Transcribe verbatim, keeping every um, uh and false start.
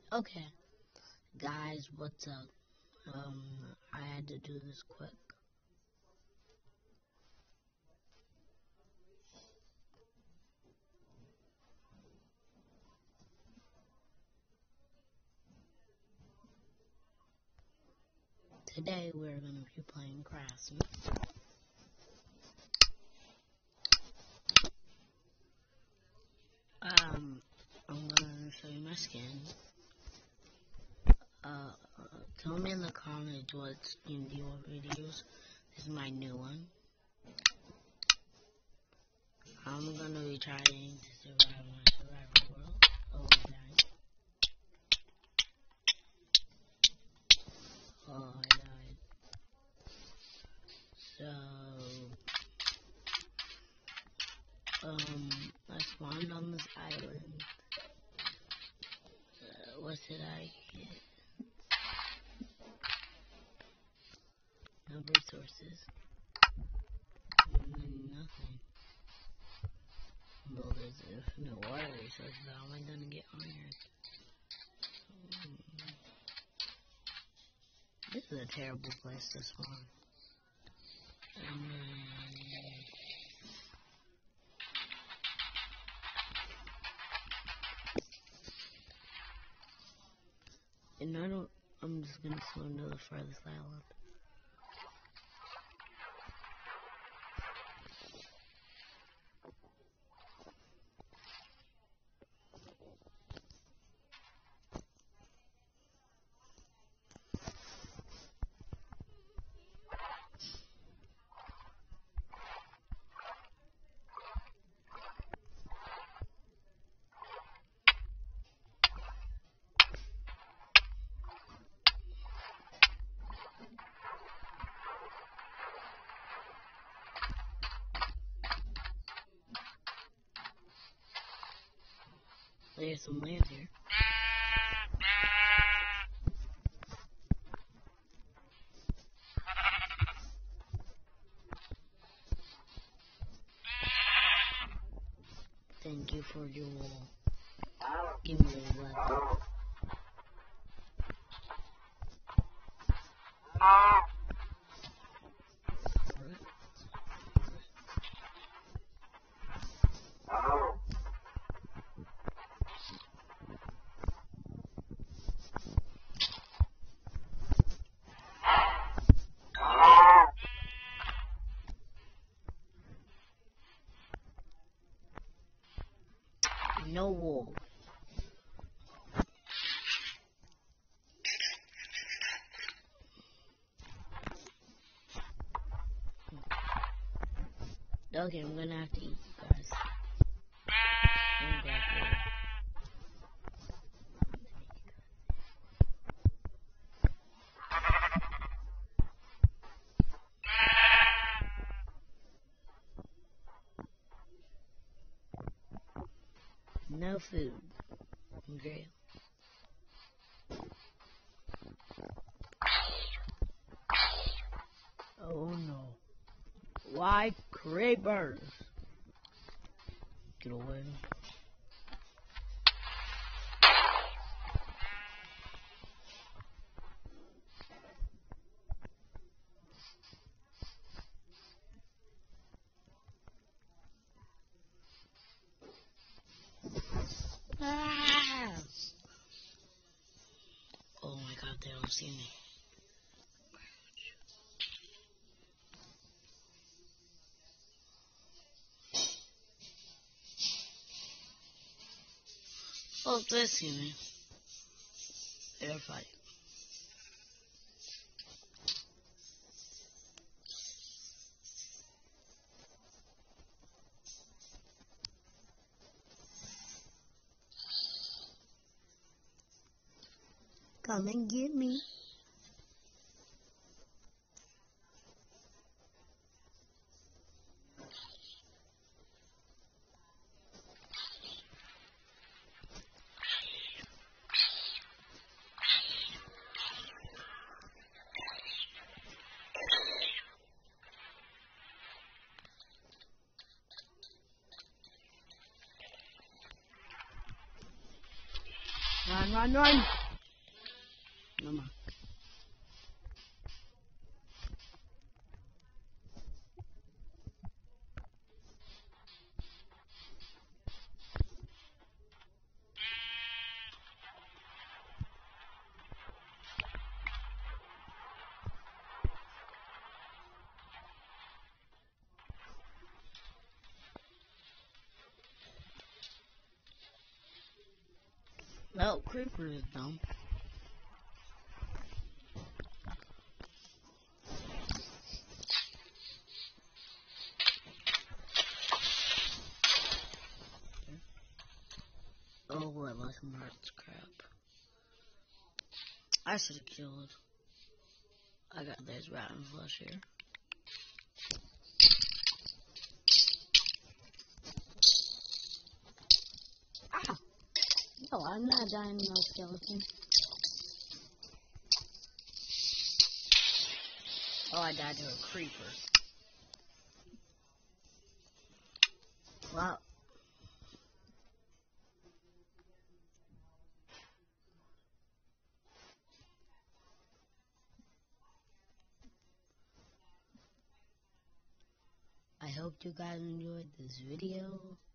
Okay, guys, what's up? Um, I had to do this quick. Today we're gonna be playing Craftsman. Um, I'm gonna show you my skin. Uh, tell me in the comments what skin do you want me to use. This is my new one. I'm gonna be trying to survive my survival world. Oh, I died. Oh, I died. So, um, I spawned on this island. Uh, what did I get? No resources. Mm, nothing. Well, there's uh, no water resources. How am I gonna get iron? Mm, this is a terrible place to spawn. Um, and I don't. I'm just gonna swim to the furthest island. There's some land here. Thank you for your wall. Give me a weapon. No wool. Okay, I'm gonna have to eat you guys. I'm back here. No food. Okay. Oh no. Why creepers? Get away. Ah! Oh my god, they don't see me. Oh, they see me. They're fighting. Come and get me. Run, run, run! No more. Well, Creeper is dumb. Oh, I lost my heart's crap. I should have killed. I got this rotten flesh here. Ah! No, I'm not dying to no skeleton. Oh, I died to a creeper. Wow. I hope you guys enjoyed this video.